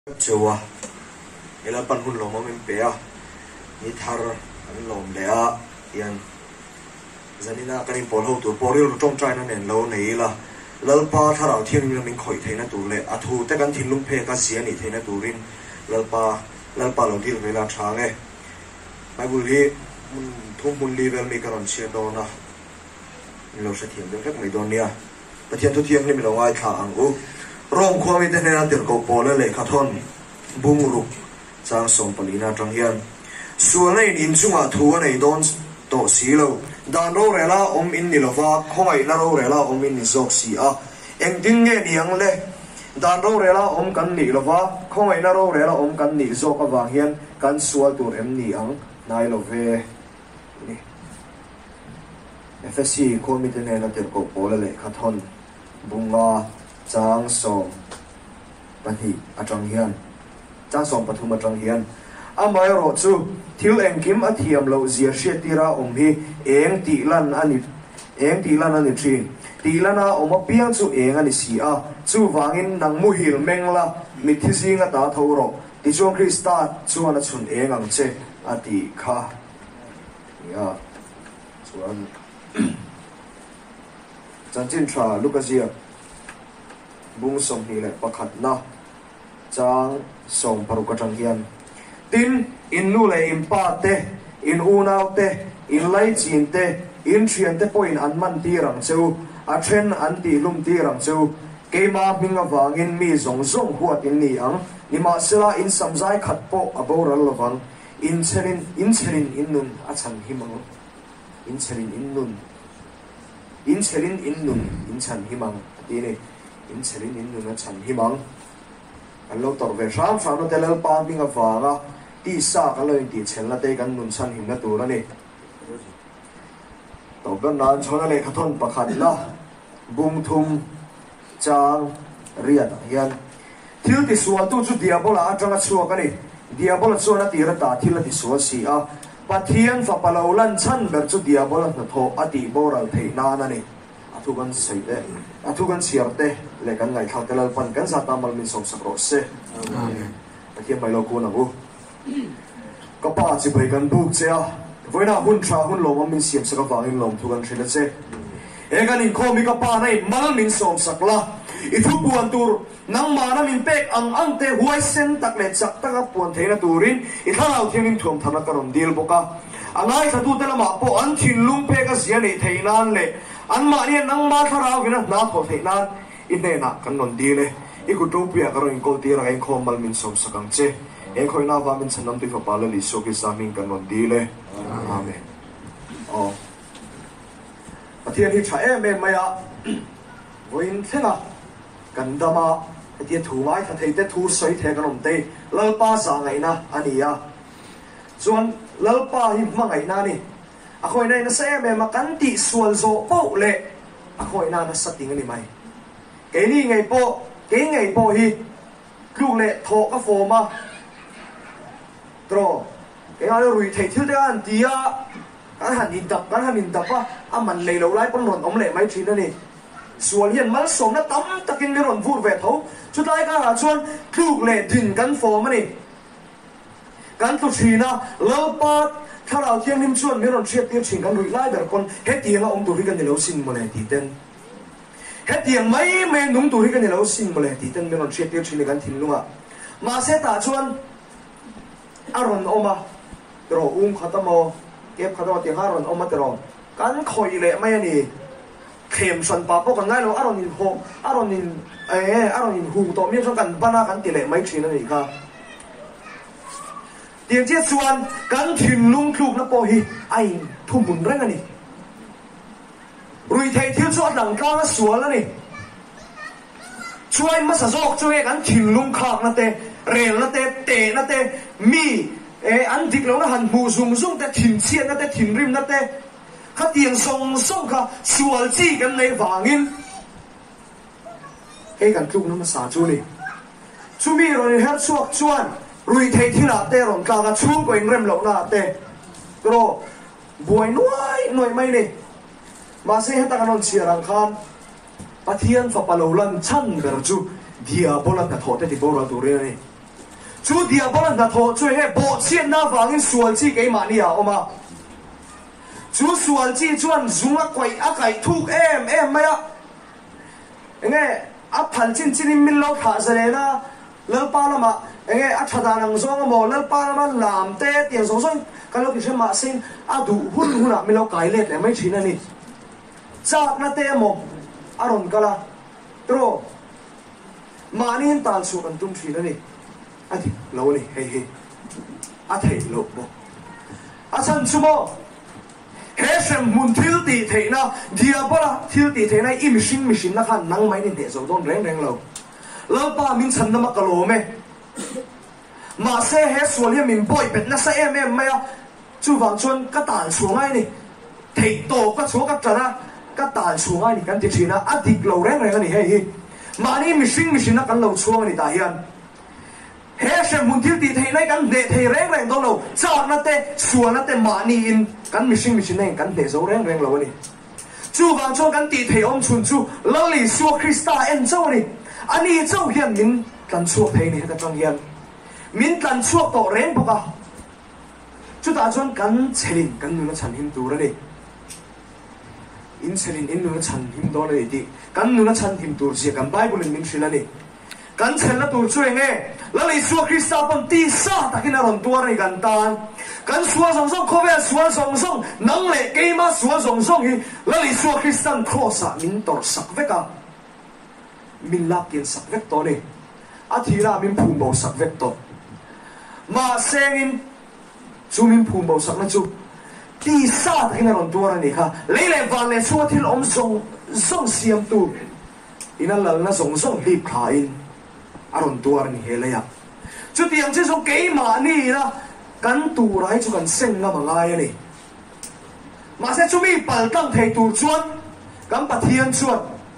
Chua ila pan hun lom min pe a ni thar an lom le a yan zanina kanin pol ho tu poril tong trai na nen lo nei la lalpa tharau thiang min khoi theina tu le a thu te kan thin lung phe ka sia ni theina turin lalpa lo dil vela thange mai bul hi thum mun level mi karon sia do na lo sa thiam de rek mai don nia pathian thu thiang ni mi lo ngai tha ang u rong khwa mi te na tir ko pol le khathon bung ru chang som palina tang hian sual nei in chunga thu nei don to si lo dan ro rela in ni lova khoi na ro rela in ni zok si a eng ding nge niang le dan ro rela kan ni lova khoi na ro rela kan ni zok awang hian kan sual tur em ni ang nai lo ve ni FSC ko mi te na tir ko pol le khathon bunga chang som pathi atang hian chang som pathum atang hian amai ro chu thil engkim athiam lo zia she tira hi eng ti lan ani thi ti lana oma piang chu eng ani si a chu wangin nang mu hil mengla mi thi singa ta thoro ti chong krista chuan chun eng ang che ati kha ya chuan chan chin tha lukazia bung som hi le pakhat na chang som paru ka tang hian tin in nu le in pa te in unau te in lai chin te in thian te point an man ti rang cheu a then an ti lum ti rang cheu keima minga wangin mi zong huat in ni ang ni ma sela in samzai khat po aboral lawang in cherin in nun a chan himang in cherin in nun in chan himang ti ne in cherin in nun a chan himang an lo tor ve ram no telal pa minga wanga ti sa ka lo ti chenla te kan nun chan him na tur ani to ban nan chona le khathon pakhat la bung thum chang ria da hian thil ti sual tu chu diabola atanga chuak ani diabola chuan ti ra ta thil ti sual si a pathian fa palolan chan ber chu diabola na tho ati boral thei na na ni athu kan sei de athu kan siar te le kan ngai khal telal pan kan sa ta mal min som sakro se pathian mai lo ko na bu ka pa chi bai kan bu che a voina hun tha hun lo min siam sa ka wangin lom thu kan thila che e kan in kho mi ka pa nai mal min som sakla I thu puan tur nang ma na min pek ang te huai sen tak le chak ta ka puan theina turin I thalau thiangin thuam thana karon dil boka angai thatu te lama po an thin lung pe ka sia nei theinan le an ma ni nang ma tharau gina na tho theinan in ne na kan non dile I ku topia karon in kol tira in khom mal min som sakang che e khoi na va min sanam ti fa pala li so ki samin kan non dile amen oh pathian hi tha em maya voin thena kan dama ti thu mai tha thei te thu soi the kan om te lalpa sa ngai na ania chuan lalpa hi ma ngai na ni a khoi nai na se me ma kan ti sual zo po le a khoi na na sating ani mai ke ni ngai po hi lu le tho ka fo ma tro ke ai rui thei thil te an tia kan han in dap a man le lo lai pon ron om le mai thin ani sual hian mal som na tam takin ron vur ve tho chu lai ka ha chuan kluk le din kan fo ma ni kan tu thina lalpa tharau thiang nim chuan mi ron thiat tir thin kan rui lai ber kon he tianga om tu ri kan ni lo sin mo le ti ten he tiang mai me nung tu ri kan ni lo sin mo le ti ten mi ron thiat tir thin kan thin lunga ma se ta chuan aron oma tro khatamo kep khatamo ti haron oma tro kan khoi le mai ani khem san pa po kan ngai lo aron in hu to mi so kan bana kan ti le mai thin ani ka tiang che chuan kan thin lung thluk na po hi ai thum mun reng ani rui thei thil chu dang ka na sual ani chuai ma sa jok chu e kan thin lung khak na te rel na te na te mi an dik lo na han hu zum te thin chian na te thin rim na te kha tiang song kha sual chi kan nei wangin he kan tluk na ma sa chu ni chu mi ron her chuak chuan rui thei thila te ron ka ga chu ko in rem lo na te tro buai noi mai ni ma se he ta kan on chiarang khan pathian fa palolan chan ber chu dia bola ta thote ti bora tu re ni chú dia bó là thô chú nghe bộ chiết na vàng in sual chi cái mà nia ôm à chú sual chi chuan dùng á quậy thuk em mày á nghe á phản chín chín min lâu thả ra đây na lỡ pa là mà nghe á thà đàn năng zong mò lỡ pa là mà làm tê tiền zong cái lúc kia mà xin á đủ hun à min lâu cái lết lại mấy chuyện này chắc na tê mò á rồng cái là tro mà ni hiện tại số cần tung chuyện này á thì lâu này hey á thầy lâu bò á chân chú mò hết xem muốn thiếu tỷ thế na dia bó là thiếu tỷ thế này im xin na khăn năng máy nên để dầu đông rèn lâu lâu ba mình chân nằm cái lỗ mẹ mà xe hết số liền mình bội bệt na xe em mày chú vàng chuan cái tàn xuống ngay này thầy tổ cái số cái trần á cái tàn xuống ngay này cái tiền na á thịt lâu rèn này hey mà ni mình xin na cái lâu xuống này ta hiền hết xem muốn thiếu tỷ thế này cái để thầy rèn đâu lâu chọn na tê xuống na tê mà ni in cái mình xin này cái để dầu rèn lâu này chú vàng chuan cái tỷ thầy ông chun chú lâu lì xua Krista em châu này anh ấy châu hiền mình cần chuộc thầy này cái trong hiền mình cần chuộc tổ rèn bốc à chú ta chọn cần chhelín cần nó chhanhim tu ra đi in chhelín in nó chhanhim đó này đi cần nó chhanhim tu gì cần Bible mình xin là đi cần chhelín là tu chơi nghe là lấy xua Krista bằng ti sa ta cái nào làm tu này cần tan cần xua song song có vẻ xua song song năng lệ cái mà xua song song thì là lấy xua Krista cross à mình tổ sắc vết à mình lap tiền sắc vết to này à thì là mình phun bầu sắc vết to mà xem in chú mình phun bầu sắc là chú ti sa ta cái nào làm tu này ha lấy lại vàng lại xua thì ông song xiêm tu ina lần na song hip khain aron tu này hele ya chú tiền chứ số cái mà ni là cần tu rai chú cần sinh là mà ngay này mà sẽ chú mi bal tăng thầy tu chuan cần bắt thiên chuan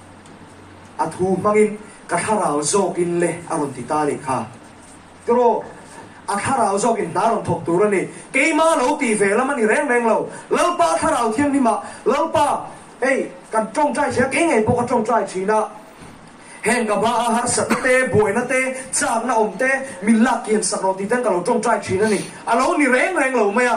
à thu mangin katharao zokin le aron titali kha tro akharao zokin daron thok tu rani keima lo ti ve lam ani reng lo lalpa tharao thiam ni ma lalpa ei kan trong trai sia ke ngai bo ka trong trai china hen ka ba har sat te boi na te chak na om te min la kian sakro ti tan ka lo trong trai china ni alo ni reng lo me a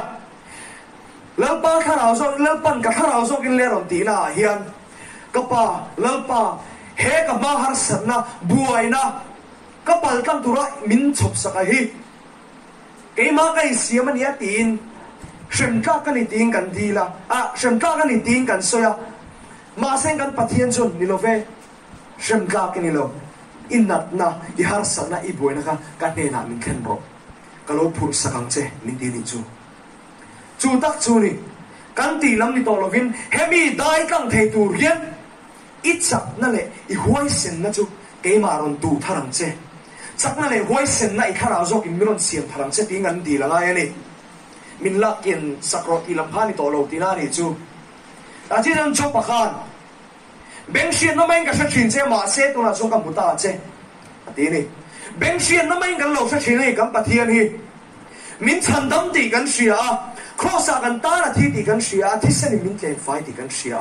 lalpa tharao zo lalpan ka tharao zokin le ron ti na hian kapa lalpa he ka ma har sat na buai na kapal tam tura min chop saka hi cái mà cái gì mà nhớ tin xem ra cái này tin cần đi là xem ra cái này tin cần soi mà xem cần bắt hiện chun ni lo về xem ra cái này lo in nát na i har sa na i boy na ka ne na min khen ro ka lo phur sakang che min ti ni chu tak chu ni kan ti lam ni to lovin hemi dai kang thei tu rian i chak na le i huai sen na chu ke ma ron tu tharang che chắc là này quay sen này khá là do cái miếng xiêm thằng sẽ tiếng ngắn đi là ngay này mình lạc kiện sạc rồi thì làm phan thì tổ lầu thì na này chú à chỉ rằng chụp bạc han bên xiên nó mấy cái sát chín xe mà xe tôi là số cầm một ta chứ tí này bên xiên nó mấy cái lầu sát chín này cầm bát thiên hi mình chân đâm thì cần xìa cross cần ta là thì cần xìa thì sẽ mình lên phải thì cần xìa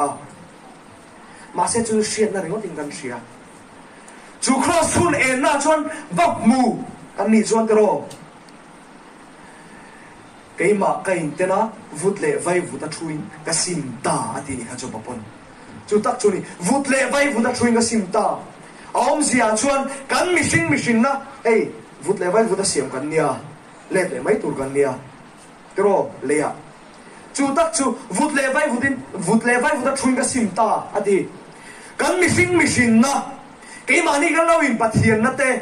mà xe chú xiên là nó thì cần xìa chú cross hun en na chuan vấp mù kan ni chuan tero cái mà cái tên á vút lệ vay vút ta chui cái sim ta thì ni khá cho bapon chú tak chu ni vút lệ vay vút ta chui cái sim ta ông zia chuan kan machine na ei vút lệ vay vút ta sim kan nia lệ lệ mấy tur kan nia tero lệ chú tak chu vút lệ vay vút ta chui cái sim ta thì kan machine na cái mà ni cái lâu in bát hiền nát tê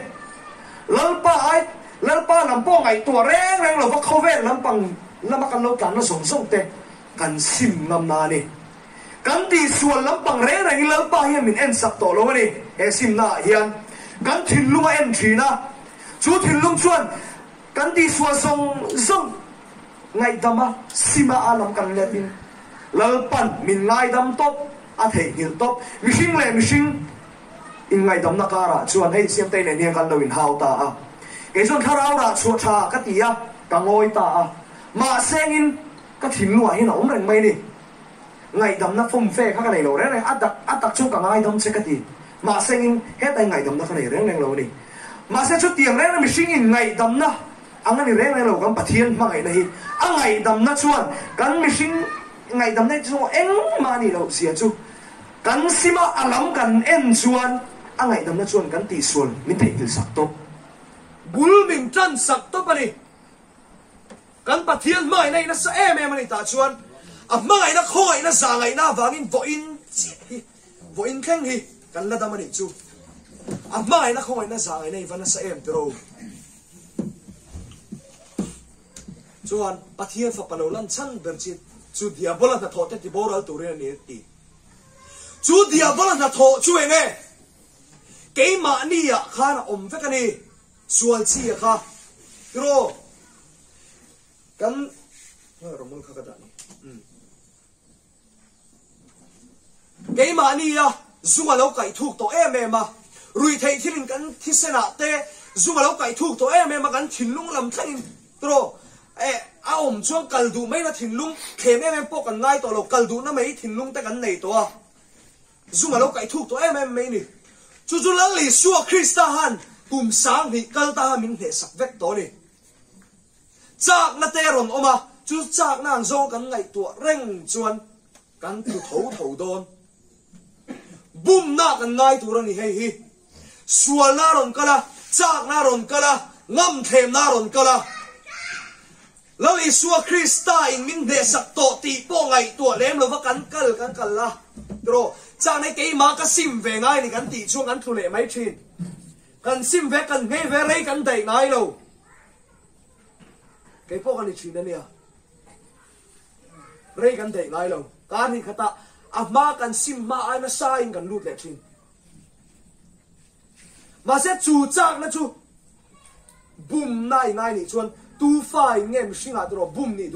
lalpa làm po ngày tua reng lo vắt khâu về làm bằng làm cái lâu cắn nó sống tê cần sim ngâm na ni cần đi xuân làm bằng reng lalpa hiền mình en sạc tổ luôn ni e sim na hiền cần thìn lung en thìn na chú thìn lung xuân cần đi xuân song ngày đâm á sim à làm cần lệ mình lalpan mình ngày đâm top thầy hiểu top mình in ngày đâm nakara chuan hei siam tei ne niang kan lo in hau ta ke chuan tharau ra chu tha ka tia ka ngoi ta ma seng in ka thin lua hin om reng mai ni ngày đâm na phum fe ka nei lo re nei atak chu ka ngai dam che ka ti ma seng in he tai ngày đâm na ka nei reng lo ni mà sẽ chút tiền đấy là mình sinh in ngày đầm na anh ấy rèn này là cái bát thiên mà ngày này anh ngày đầm na chuan cái mình sinh ngày đầm này chuan em mà đi đâu xia chu cái xí mà anh làm cái em chuan anh ngày đầm na chuan cái tỷ xuân mình thấy cái sắc tốt bul mình chân sắc tốt mà đi cái bát thiên mà này nó sẽ em mà đi ta chuan à mà ngày nó không ngày nó già ngày na vàng in vội in khen hi cái là đam mà đi chu à mà ngày nó không ngày nó già ngày này vẫn nó sẽ em rồi chuan pathian fa panolan chan berchit chu diabola na thote ti boral turin ni ti chu diabola na tho chu enge ke ma ni ya khana om ve kani sual chi kha ro kan romul kha ka da ni ke ma ni ya zunga lo kai thuk to em ma rui thei thilin kan thisena te zunga lo kai thuk to em ma kan thinlung lam thain ro à ông chuông cầu đủ mấy là thìn lung khém em bốc cần ngay tổ lộc cầu đủ nó mấy thìn lung ta cần này tổ à dù mà lúc cái thuốc tổ em mấy nè chú lăng lì xua Krista han cùng sáng thì cầu ta mình thể sặc vét tổ nè chắc là tê rồn ôm à chú chắc nàng do cần ngày tổ rèn chuan cần từ thấu đôn bùm na cần ngay tổ nè hay hi xua na rồn cả la chắc na rồn cả la ngâm thèm na rồn cả la lâu Isua Krista in min de sak to ti po ngai tua lem lo va kan kal la tro cha nei ke ma ka sim ve ngai ni kan ti chuang an thule mai thin kan sim ve kan nge ve rei kan dei ngai lo ke po kan ni thin ania rei kan dei ngai lo ka ni khata a ma kan sim ma ai na sa in kan lut le thin ma se chu chak na chu bum nai ni chuan tu fai ngem singa tro bum ni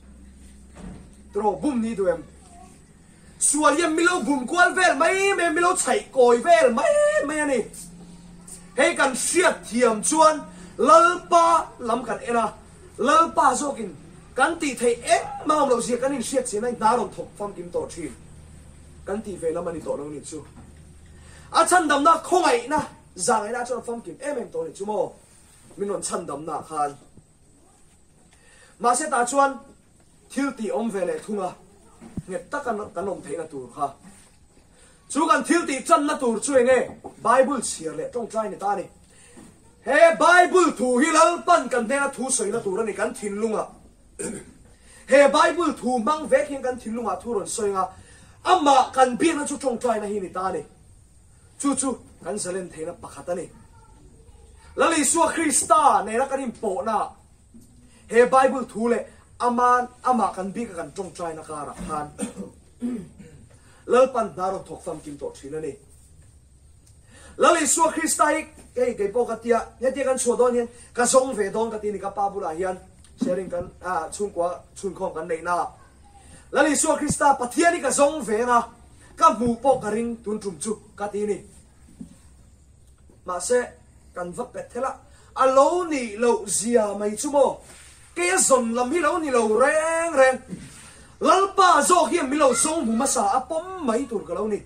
duam sual yem milo bum kwal vel mai me milo chai koi vel mai ani he kan siat thiam chuan lalpa lam kan era lalpa zokin kan ti thei em maum lo zia kan in siat sin ai na rom thok fam kim to thi kan ti ve lam ani to lo ni chu a chan dam na khongai na zang ai na chu fam kim em to ni chu mo minon chan dam na khan mà sẽ ta chuan thiếu ti om về lệ thunga nghe tất cả các ông thấy là tur ha chú cần thiếu ti chân là tur chui nghe Bible chia lệ trong trai này ta này he Bible thu hi lal pan cần thế là thu sợi là tur này cần thiên lung à he Bible thu mang về khi cần thiên lung à thu rồi sợi à amma cần biết là chú trong trai này hi này ta này chú cần sẽ lên thấy là bạc ta này là lý do Krista này là cái điểm bộ na he Bible thu le ama kan bi kan trong trai na kara khan lalpan daro thok fam kim to thina ni lali su Christai ke pokatia heti kan chodon hian ka song ve don ka ti ni ka pa bula hian sharing kan chung khom kan nei na lali su Christa pathiani ka song ve na ka mu po ka ring tun trum chu ka ti ni ma se kan vak pet thela alo ni lo zia mai chu mo cái dồn làm hi lâu ni lâu reng lalpa zo hiam mi lâu song bu masa apom mai tur ka lâu ni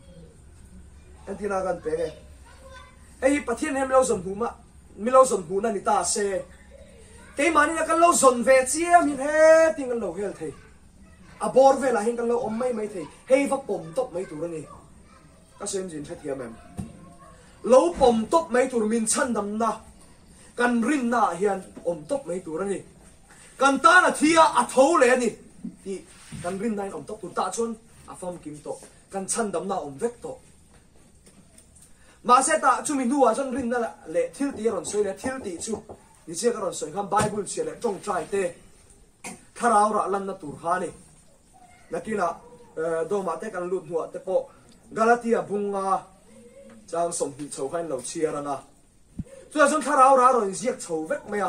antina gan pe nge ei pathian hem lâu zon bu ma mi lâu zon bu na ni ta se cái mani na kan lâu zon ve chia min he ting kan lâu hel thei a bor ve la hin kan lâu om mai thei hei va pom top mai tur ni ka sem jin that hiam em lâu pom top mai tur min chan dam na kan rin na hian om top mai tur ni kan ta na thia a tho le ni ti kan rin nai om top tu ta chon a fam kim to kan chan dam na om vek to ma se ta chu min nuwa chon rin na le thil ti ron soi le thil ti chu ni che ka ron soi kham Bible che le tong trai te tharau ra lan na tur ha ni nakina do ma te kan lut huwa te po Galatia bunga chang som hi chho khain lo chia ra na chu chon tharau ra ron ziak chho vek me a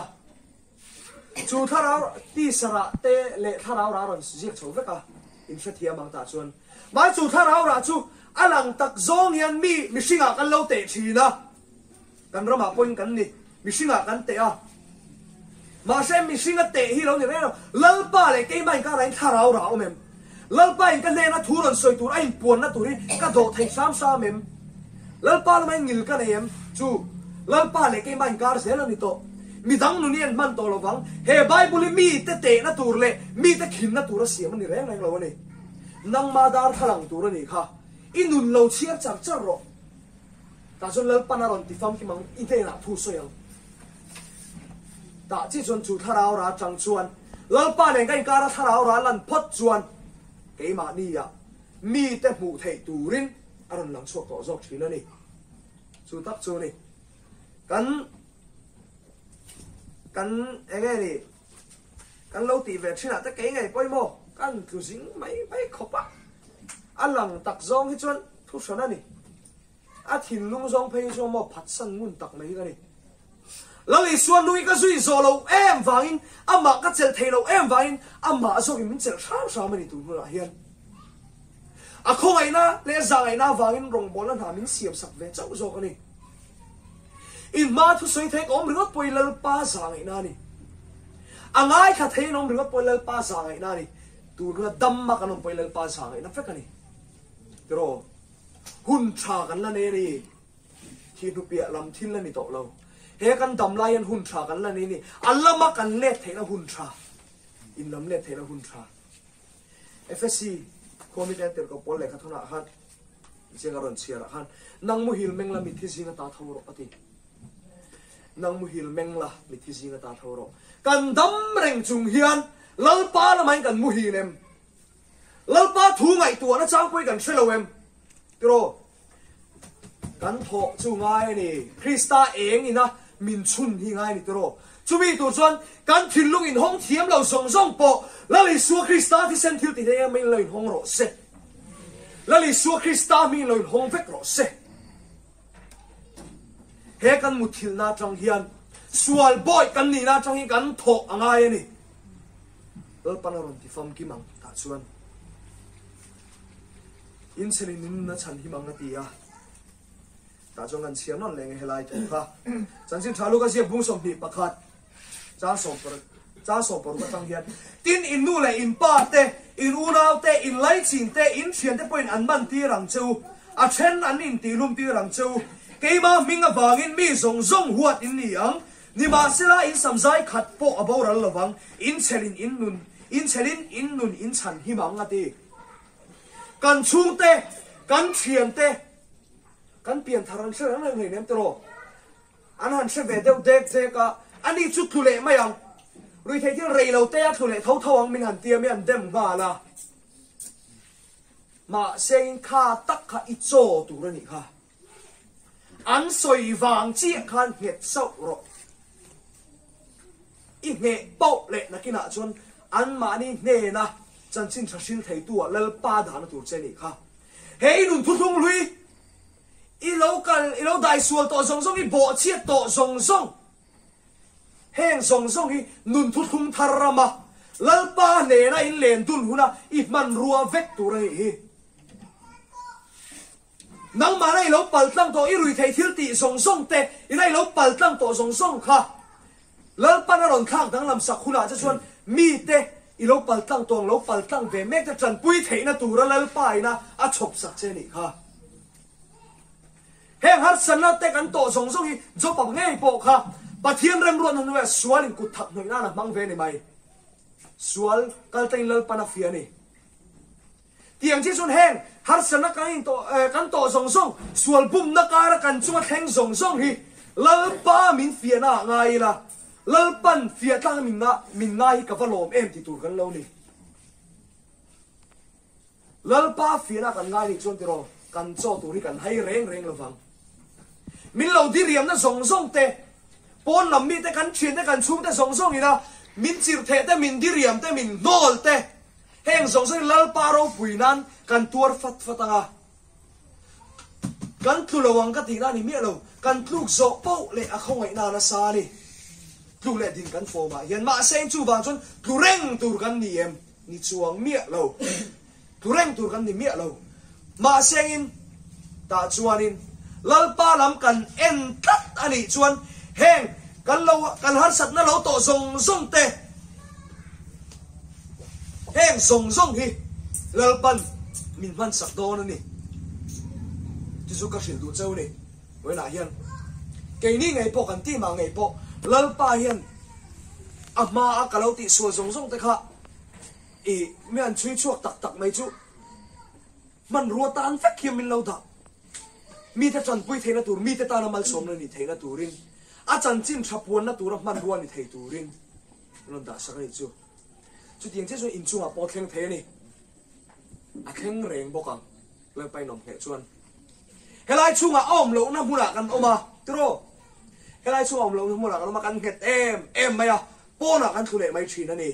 chú tharau ti sara te le tharau ra ron ziak chho veka in sha thia mang ta chuan mai chú tharau ra chu alang tak zong yan mi singa kan lo te thina kan rama point kan ni mi singa kan te a ma sem mi singa te hi lo ni re lalpa le ke mai ka rain tharau ra omem lalpa in kan le na thu ron soi tur ain puan na turi ka do thai sam sa mem lalpa mai ngil ka nem chu lalpa le ke man kar se la ni to mi dang nu ni an man to lo wang he bible mi te na tur le mi te khin na tur siam ni reng reng lo ni nang ma dar thalang tur ni kha inun lo chiar char char ro ta chon lalpa na ron ti fam ki mang in te na thu so yang ta chi chon chu tharau ra chang chuan lalpa le kai kar tharau ra lan phot chuan ke ma ni ya mi te mu thei turin aron lang chuak to jok thina ni chu tak chu ni kan enge ni kan lo ti ve thina ta ke ngai poi mo kan tu sing mai khopa alang tak zong hi chuan thu sana ni a thin lung zong phei zo mo phat san ngun tak mai ka ni lali suan lui ka zui zo lo em wangin ama ka chel thei lo em wangin ama zo ki min chel tham sa mani tu ra hian a khong ai na le zang ai na wangin rong bol an ha min siam sak ve chau zo ka ni in ma thu soi thei kom ringot poi lal pa sang ai na ni angai kha thei nom ringot poi lal pa sang ai na ni tu ra dam ma kanom poi lal pa sang ai na fe ka ni tro hun tha kan la ne ri thi nu pia lam thin la ni to lo he kan dam lai an hun tha kan la ni ni allama kan le thei na hun tha in lam le thei na hun tha fsc committee ter ko pol le kha thona han jenga ron chia ra han nang mu hil meng la mi thi singa ta thawro ati nang mu hil meng la mi thi singa ta thawro kan dam reng chung hian lalpa la mai kan mu hilem lalpa thu ngai tu na chang poi kan thelo em tro kan tho chu ngai ni krista eng ina min chun hi ngai ni tro chumi tu chuan kan thilung in hong thiam lo song song po lali su krista thi sen thil ti he mai lo in hong ro se lali su krista mi lo in hong vek ro se he kan mu thil na chang hian sual boy kan ni na chang hi kan tho angai ni lal panaron ti fam ki mang ta chuan in selin nin na chan hi mang ati ya ta chong an chiam non leng helai tu kha chan sin thalu ka sia bung som ni pakhat cha so por ka tang hian tin in nu le in pa te in unau te in lai chin te in thian te point an man ti rang chu a then an in ti lum ti rang chu keima minga wangin mi zong zong huat in ni ang ni ma sela in samzai khat po aboral lawang in chelin in nun in chan hi mang ati kan chung te kan thian te kan pian tharan se rang ngai nem tro an han se ve deu dek je ka ani chu thule mayang rui thei thil rei lo te a thule thau thawang min han tia mi an dem nga la ma sein kha tak kha I cho tu ra ni kha an soi wang chi khan het sau ro I nge pau le na kina chon an ma ni ne na chan chin thasil thei tu lal pa da na tur che ni kha hei nun thu thung lui I lo dai sual to zong zong I bo chiat to zong zong heng zong zong hi nun thu thung tharama lal pa ne na in len dun huna I man ruwa vek tu ra hi nang ma nei lo pal tlang to I rui thei thil ti zong zong te I nei lo pal tlang to zong zong kha lal pa na ron khang dang lam sak khula cha chuan mi te I lo pal tlang tong lo pal tlang ve mek ta chan pui thei na tu ra lal pa ina a chop sak che ni kha heng har san na te kan to zong zong hi zo pa ngai po kha pathian rem ron han we sual in kut thak noi na na mang ve ni mai sual kal tain lal pa na fia ni tiang chi chun heng har san na kan to zong zong sual bum na ka ra kan chunga theng zong zong hi lal pa min fia na ngai la lal pan fia tang min ngai ka valom em ti tur kan lo ni lal pa fia na kan ngai ni chon ti ro kan cho tu ri kan hai reng reng lovang min lo di riam na zong zong te pon lam mi te kan chin te kan chung te zong zong ina min chir the te min di riam te min nol te heng zong zong lal pa ro puinan kan tuar fat fatanga kan tu lawang ka ti na ni mi lo kan tluk zo pau le a khong ai na na sa ni tu le din kan fo ma hian ma sen chu bang chon tu reng tur kan ni em ni chuang mi lo tu reng tur kan ni mi lo ma sen in ta chuanin lalpa lam kan en tat ani chuan heng kan har sat na lo to zong zong te heng zong zong hi lalpan min man sak do na ni chu ka hril du chau ni we na hian cái ní ngày po kan ti mà ngày po lalpa hiền ama a kalau ti so zong zong te kha i me an chui chuak tak tak mai chu man ruwa tan fek hiam min lo da mi te chan pui theina tur mi te ta na mal som na ni theina turin a chan chin thapuan na tur man ruwa ni thei turin lon da sa kai chu chu tiang che so in chu a po thleng the ni a kheng reng bokang le pai nom he chuan helai chunga om lo na hula kan oma tro helai chu om lo na hula kan ma kan het em maya pona kan thule mai thina ni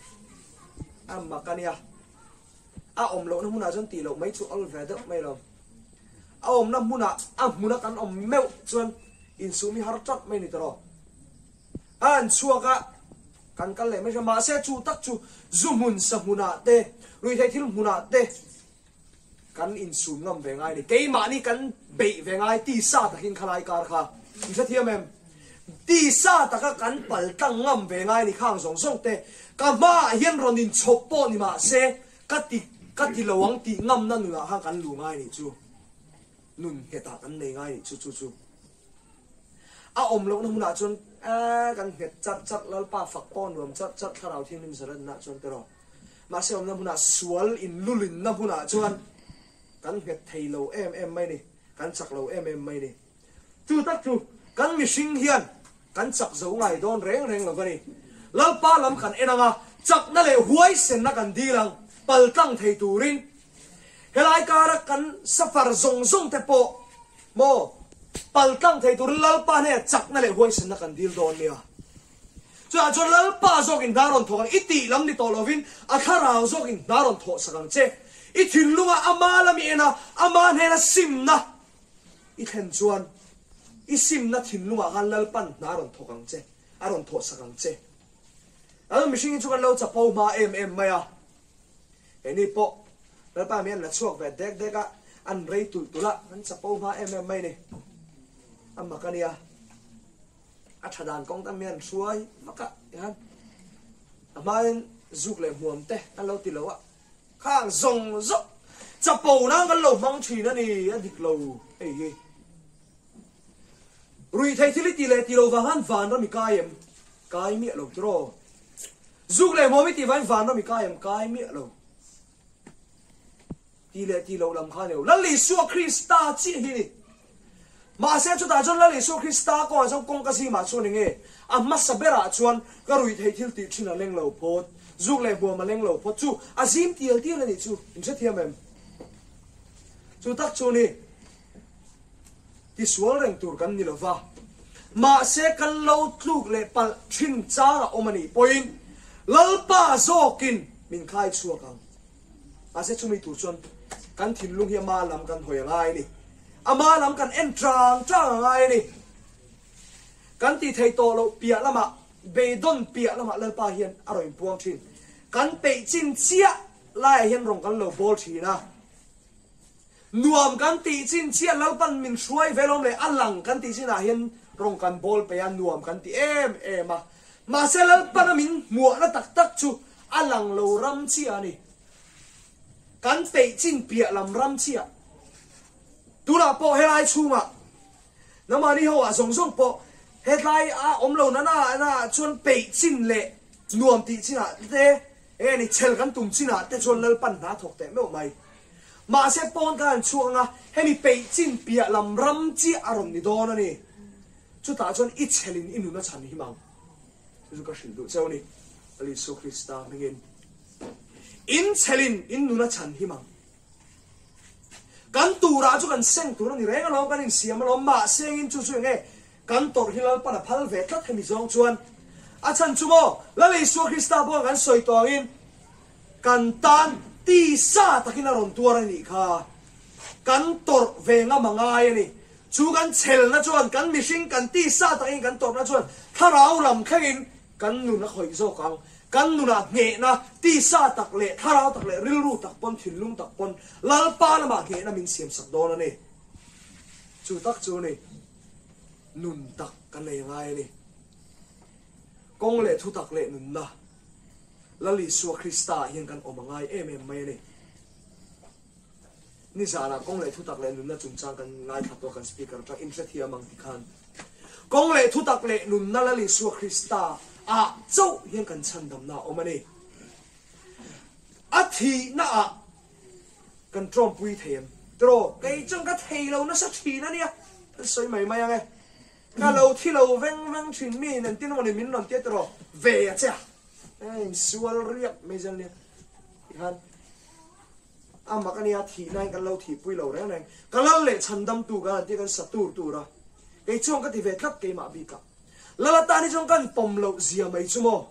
amma kan ya a om lo na huna jon ti lo mai chu al ve da mai lo a om na huna kan om meu chuan in sumi har chat mai ni tro an chuaka kan kal le mai ma se chu tak chu zumun sa huna te rui thai thil huna te kan in sum ngam ve ngai ni ke ma ni kan be ve ngai ti sa takin khalai kar kha ni sa thiam em ti sa taka kan pal tang ngam ve ngai ni khang song song te ka ma hian ron in chop po ni ma se ka ti lawang ti ngam na nu ha kan lu ngai ni chu nun he ta kan nei ngai ni chu a om lo na huna chon kan het chat lal pa fak pon rom chat kharau thin nim saran na chon te ro ma se om na huna sual in lulin na huna chuan kan het thei lo em mai ni kan chak lo em mai ni chu tak chu kan mi sing hian kan chak zo ngai don reng lo gani lal pa lam kan enanga chak na le huai sen na kan dilang pal tang thei turin helai kara kan safar zong te po mo pal tang thei turin lal pa ne chak na le huai sen na kan dil don nia chu lal pa zok in daron thokan iti lam ni to lovin a kharao zok in daron tho sakang che i thin lunga ama lami ena ama hena simna i then chuan i simna thin lunga kan lal pan naron thokang che aron tho sakang che alo mishing chu kan lo cha pau ma em maya eni po lal pa mian la chuak ve dek a an rei tula kan cha pau ma em mai ni amma kania a thadan kong tam mian suai maka han ama zuk le huam te an lo ti lo a khang zong zok chapo na kan lo mang thi na ni a dik lo ei rui thai thili ti lo van ra mi kai mi lo tro zuk le mo mi ti van ra mi kai mi lo ti lo lam kha ne la li su krista chi hi ni ma se chu ta jon la li su krista ko jong kong ka si ma chu ni nge amma sabera chuan ka rui thai thil ti thina leng lo phot zuk le bo ma leng lo phot chu azim tiel ni chu in se thiam em chu tak chu ni ti sual reng tur kan ni lo va ma se kan lo tluk le pal thin cha omani point lalpa zokin min khai chuakang ma se chu mi tu chon kan thin lung hi ma lam kan hoi ngai ni ama lam kan en trang ngai ni kan ti thei to lo pia lama be don pia lama lalpa hian aroi puang thin kan pe chin chia lai hian rong kan lo bol thina nuam kan ti chin chia lalpan min suai velom le alang kan ti chin a hian rong kan bol pe an nuam kan ti em ma se lalpan min muwa na tak chu alang lo ram chia ni kan pe chin pia lam ram chia tu la po helai chunga namani ho a song po headline a omlo na chuan pe chin le nuam ti china te ni chel kan tum china te chuan lal pan na thok te meu mai ma se pon kan chuanga hemi pe chin pia lam ram chi aron ni don ani chu ta chuan i chelin inu na chan hi mang chu ka shin du cheu ni ali su krista mingin in chelin inu na chan hi mang kan tura chu kan seng tura ni renga lo kan in siam lo ma seng in chu nge kan tor hilal pana phal ve tlat hemi zong chuan a chan chu mo la le su krista bo kan soi to in kan tan ti sa takin ron tuar ni kha kan tor ve nga mangai ni chu kan chel na chuan kan mishing kan ti sa takin kan tor na chuan tharau lam khangin kan nu na khoi zo kang kan nu na nge na ti sa tak le tharau tak le ril ru tak pon thin lung tak pon lal pa na ma nge na min siam sak don ani chu tak chu ni nun tak kan nei ngai ni kong le thu tak le nun na lali su krista hian kan omangai em mai ni ni zara kong le thu tak le nun na chung chang kan ngai that to kan speaker ta in set hi amang ti khan kong le thu tak le nun na lali su Krista a chau hian kan chan dam na omani a thi na a kan trom pui them tro cái chung cái thầy lâu nó sắp thi na nia soi mày mày nghe cái lâu thi lâu veng veng chuyện mi nên tin mà mình non tiết rồi về à cha ai sual riệp mấy dân nia han mà cái này thì này cái lâu thì bui lâu đấy này cái lâu lệ chăn đâm tu cái thì cái sát tu ra cái chung cái thì về thắt cái mà bị cả là ta đi chung cái bom lâu gì mấy chú mò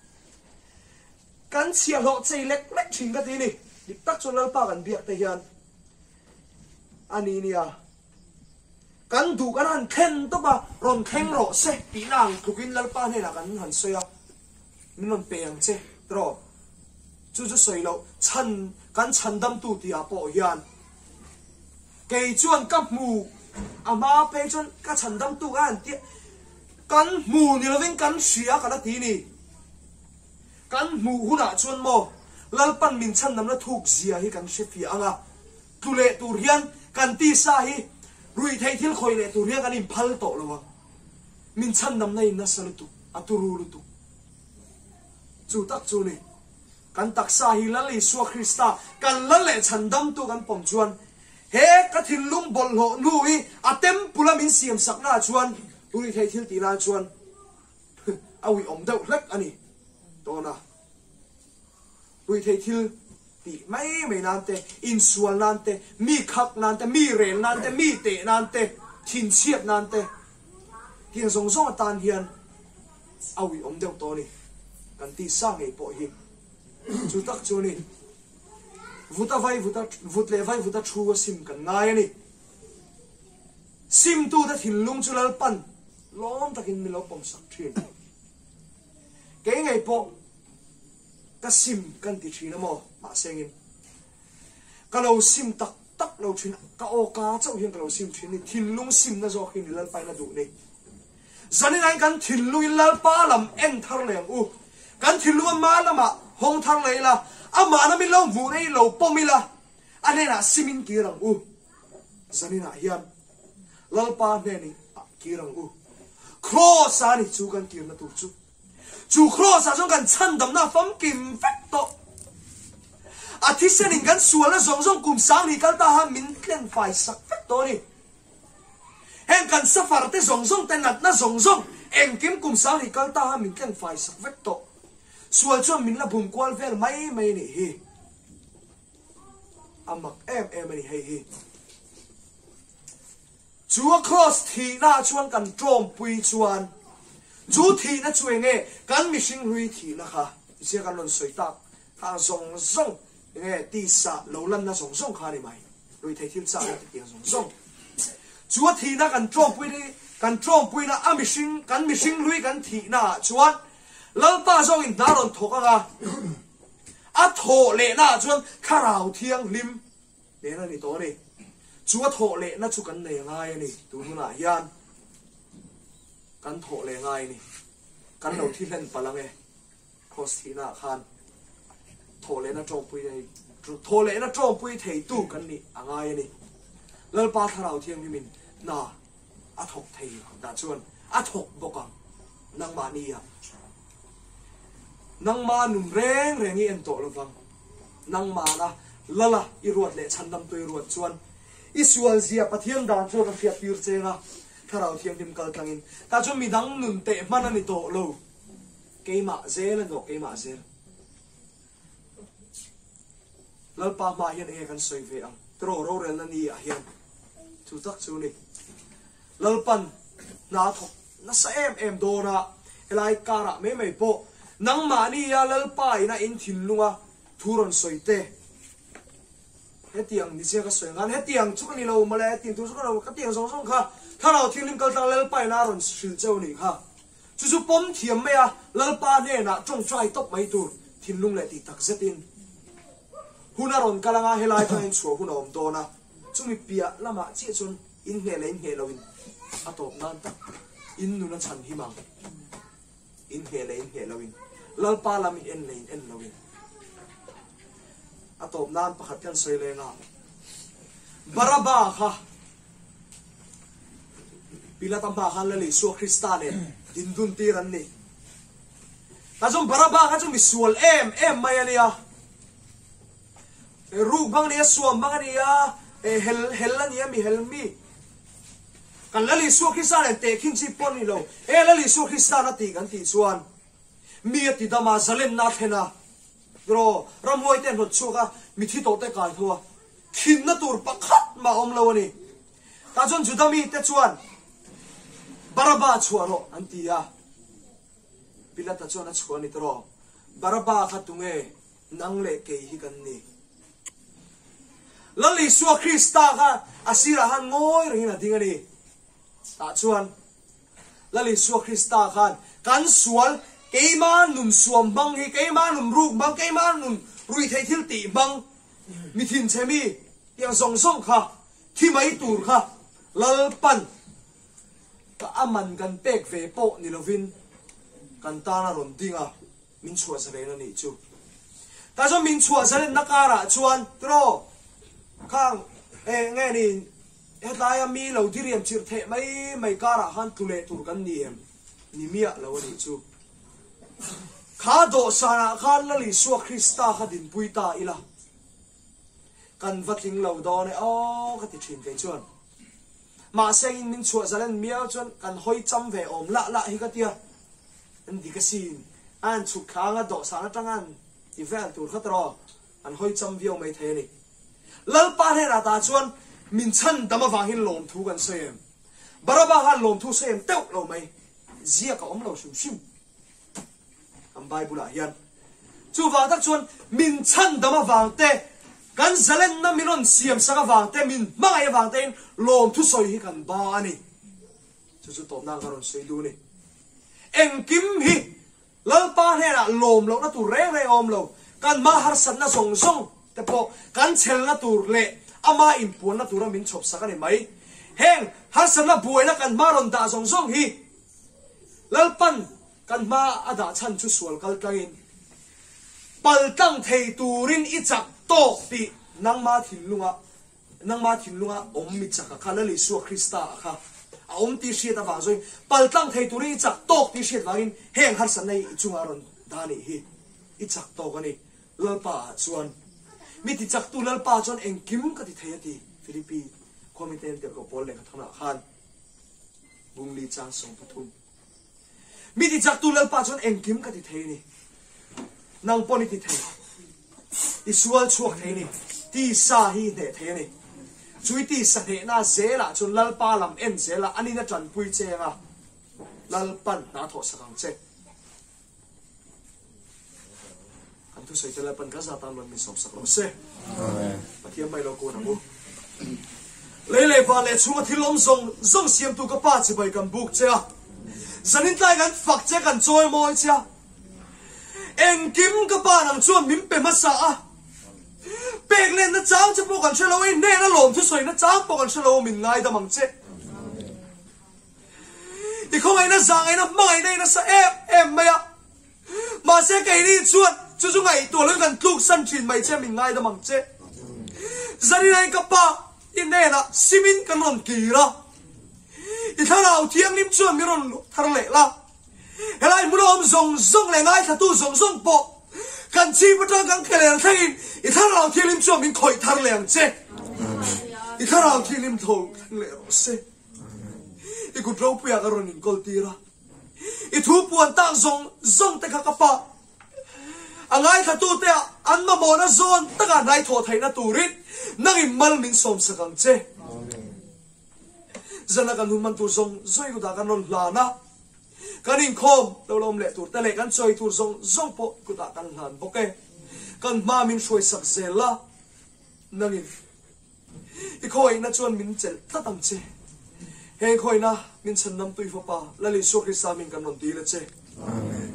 cái chia lộ chơi lek lek chuyện cái gì này đi tắt cho nó pa cái việc thế hiền anh ấy nia cái đủ cái hắn khen tốt ba rồi khen rõ sẽ bị nàng thuộc in là pa này là cái hắn soi à mình còn bèn chứ rồi chú soi lâu chăn cái chăn đâm tu thì à bỏ hiền cái chuyện cấp mù mà bây giờ cái chăn đâm tu cái anh tiệt cái mù này là bên cái xía cái đó tí này cái mù hút à chuyện mò lal pan min chăn đâm nó thuộc gì à hi cái xếp phía anh à tu lệ tu hiền cái tí sa hi rui thấy thiếu khơi lệ tu hiền cái niệm phal tổ luôn min chăn đâm này nó sao tu à tu ru tu chú tắc chú này kan taksa hi lali su Krista kan lale chandam tu kan pom chuan he ka thilung bol ho nui atem pula min siam sakna chuan uri thei thil ti na chuan awi om deuh hlek ani to na uri thei thil ti mai mai nan te in sual nan te mi khak nan te mi rel nan te mi te nan te thin chiat nan te tiang song song tan hian awi om deuh to ni kan ti sa ngei po hi chú tắc chú ni vuta vai vut le vai vuta thu sim kan ngai ani sim tu da thil lung chu lal pan lom takin mi lo pom sak thin ke ngai po ka sim kan ti thina mo ma sengin ka lo sim tak tak lo thin ka o ka chau hian ka lo sim thin ni thil lung sim na zo hin lal pai na du ni zanin ai kan thil lui lal pa lam en thar leng u kan thil lu ma lama hong thang lấy là mà nó mình lâu vụ này lâu bom mi là anh ấy là simin kia rằng u zani na hiền lalpa này ni kia rằng u cross anh chú kan kia na tu chú cross à trong kan chăn đầm na phấm kim phép to thì xem những kan sual na zong cùng sáng thì kan ta ha min khen phải sắc phép to đi hen kan safar te zong tên na zong em kiếm cùng sáng thì kan ta ha min khen phải sắc phép to sual chuan min la bum kwal vel mai ni hi amak em ni hi chúa cross thì na chuan kan trom pui chuan chú thì na chuai nge kan mi sing hui thì na kha isia kan lon soi tak ha zong nge ti sa lo lan na zong kha ni mai rui thei thil cha ti tiang zong chúa thì na kan trom pui na kan mi sing hui kan thì na chuan lal pa zong in daron thok anga a tho le na chuan kharau thiang lim le na ni to ni chu tho le na chu kan le ngai ni tu na hian kan tho le ngai ni kan lo thi len palang e cross thi na khan tho le na tong pui nei tho le na tong pui thei tu kan ni angai ni lal pa kharau thiang ni min na a thok thei da chuan a thok bokang nang ma ni ya nang ma num reng i en to lovang nang ma na lala i ruat le chandam toi ruat chuan i sual zia pathian dan cho ka fiat pir chenga tharau thiam dim kal tangin ta chu mi dang nun te man ani to lo keima zel no keima zel lal pa ma hian e kan soi ve ang tro ro rel na ni a hian chu tak chu ni lal pan na thok na sa em do na elai kara me po nang mani ya lal pai na in thin lunga thuron soite hetiang ni che ka soi ngan hetiang chu ni lo male tin tu chu ka lo ka tiang song kha tharau thilin kal tang lal pai na ron sil cheu ni kha chu pom thiam me ya lal pa ne na tong trai top mai tur thin lung le ti tak zetin huna ron kalanga helai thain chu hunom do na chu mi pia lama chi chun in he lovin atop nan tak in nu na chan hi mang in he lovin lal pa lam en lovin atop nan pakhat kan soi le nga baraba kha Pilat ama khan lali Yesu Kristane dindun tiran ni kazong baraba kazong misual mai ania ru bang nia suam bang ania hel nia mi helmi kan lali Yesu Kristane te khin chi pon ni lo lali Yesu Kristana ti kan ti chuan mi ti dama zalen na thena ro ramoi ten hot chuka mi thi to te kai thua khin na tur pakhat ma om lo ni kazon judami te chuan baraba chuano antia Pilat chuan chuan ni tro baraba khatunge nangle ke hi kan ni lali Yesu Krista ka asira han ngoi ring na dingani ta chuan lali Yesu Krista khan kan sual keima nun suam bang hi keima nun ruk bang keima nun rui thei thil ti bang mi thin chemi yang song song kha thi mai tur kha lal pan ka aman kan pek ve po ni lovin kan ta na ron dinga min chua zale na ni chu ta zo min chua zale na kara chuan tro khang nge ni hetlaya mi lo diriam chir the mai kara han tule tur kan ni em ni mia lo ni chu kha do sana khan lali Yesu Krista kha din puita ila kan vating lo do ne ka ti thin ve chuan ma seng min chua zalen miao chuan kan hoi cham ve om la hi ka tia an di ka sin an chu khanga do sana tangan i vel tur khatro an hoi cham vio mai the ni lal pa he ra ta chuan min chan dama wangin lom thu kan sem baraba han lom thu sem teu lo mai zia ka om lo shim am bible hian chu wa tak chuan min chan dama wang te kan zalen na minon siam saka wang te min mai wang ten lom thu soi hi kan ba ani chu to na karon sei du ni eng kim hi lal pa he na lom lo na tu re om lo kan ma har san na song song te po kan chel na tur le ama in pon na tura min chop saka ni mai heng har san na buai na kan ma ron da song song hi lal pan kan ma ada chan chu sual kal tangin pal tang thei turin i chak to ti nangma thinlunga om mi chaka khalali Yesu Krista kha a om ti hriat awa zoi pal tang thei turin i chak tok ti hriat wangin heng har san nei chunga ron dani hi i chak to gani lalpa chuan mi ti chak tu lalpa chuan engkim ka ti thei ati Philippi komiten te ko pol le thana khan bungli chang song pathum mi ti chak tu lalpa chuan engkim ka ti thei ni nang poni ti thei isual chuak thei ni ti sa hi ne thei ni chui ti sa ne na zela chun lalpa lam en zela ani na tran pui chenga lalpan na tho sakang che kan tu sai lalpan ka za tan lon mi som sak lo se amen pathiam mai lo ko na bu lele pa le chunga thilom zong siam tu ka pa chi bai kan buk che a zanin tai kan fak che kan choi moi cha eng kim ka pa nang chuan mim pe ma sa a pek len na chang che po kan chelo i ne na lom thu soi na chang po kan chelo min ngai da mang che i khong ai na zang ai na mai nei na sa em maya ma se kai ni chuan chu ngai to lo kan tluk san thin mai che min ngai da mang che zani nai ka pa i ne na simin kan ron ki ra i tharau thiang lim chuan mi ron thar le la helai mulom zong le ngai thatu zong po kan chi patang kan khelen thain i tharau thiang lim chuan min khoi thar leng che i tharau thiang lim tho le ro se i ku tro pia ka ron in kol tira i thu puan tang zong te kha ka pa angai thatu te an ma mo na zon taka nai tho thaina turit nang i mal min som sakang che zana kan human tu zong zoi ku da kan non la na kanin khom lo lom le tur ta le kan choi tur zong po ku da kan han boke kan ma min shoi sak zela nangin i khoi na chuan min chel ta tam che he khoi na min chan nam tui fa pa lali so Krista min kan non ti le che amen